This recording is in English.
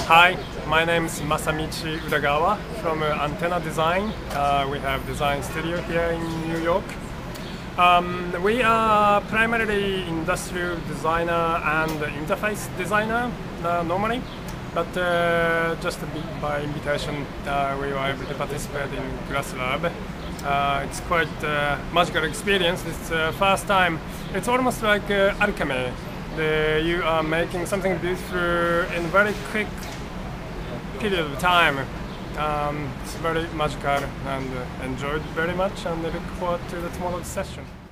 Hi, my name is Masamichi Udagawa from Antenna Design. We have design studio here in New York. We are primarily industrial designer and interface designer normally, but just by invitation we were able to participate in GlassLab. It's quite a magical experience. It's the first time. It's almost like alchemy. You are making something beautiful in a very quick period of time. It's very magical and enjoyed very much, and I look forward to the tomorrow's session.